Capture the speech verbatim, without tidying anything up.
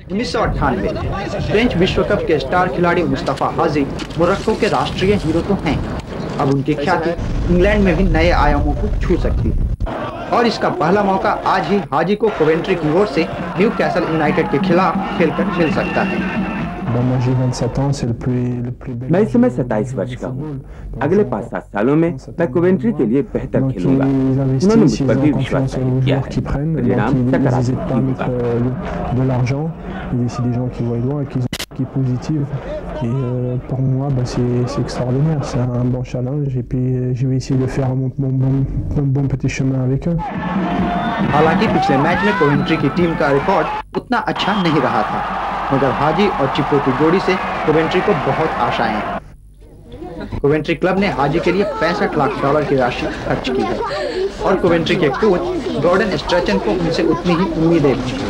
उन्नीस सौ अट्ठानवे फ्रेंच विश्व कप के स्टार खिलाड़ी मुस्तफा हाजी मोरक्को के राष्ट्रीय हीरो तो हैं, अब उनकी ख्याति इंग्लैंड में भी नए आयामों को छू सकती है और इसका पहला मौका आज ही हाजी को कोवेंट्री की ओर से न्यू कैसल यूनाइटेड के खिलाफ खेलकर मिल सकता है। मैं इस समय सत्ताईस वर्ष का हूँ। अगले पाँच सात सालों में मैं कोवेंट्री के लिए बेहतर खेलूंगा। उन्होंने मुझ पर भी विश्वास किया है। परिणाम सकारात्मक qui est positive et euh, pour moi bah, c'est extraordinaire, c'est un bon challenge et puis euh, je vais essayer de faire mon, mon, mon, mon bon petit chemin avec eux. हालांकि पिछले match में Coventry की team का record उतना अच्छा नहीं रहा था, मगर हाजी और चिप्पो की जोड़ी से कोवेंट्री को बहुत आशाएं हैं। कोवेंट्री क्लब ने हाजी के लिए पैंसठ लाख डॉलर की राशि खर्च की है और कोवेंट्री के कोच गॉर्डन स्ट्रेचन को उनसे उतनी ही उम्मीदें थी।